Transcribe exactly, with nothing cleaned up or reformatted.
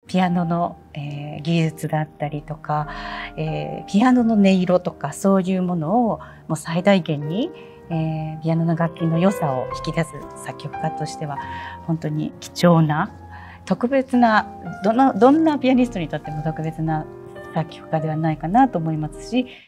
ピアノの、えー、技術だったりとか、えー、ピアノの音色とかそういうものをもう最大限に、えー、ピアノの楽器の良さを引き出す作曲家としては本当に貴重な特別などのどんなピアニストにとっても特別な作曲家ではないかなと思いますし。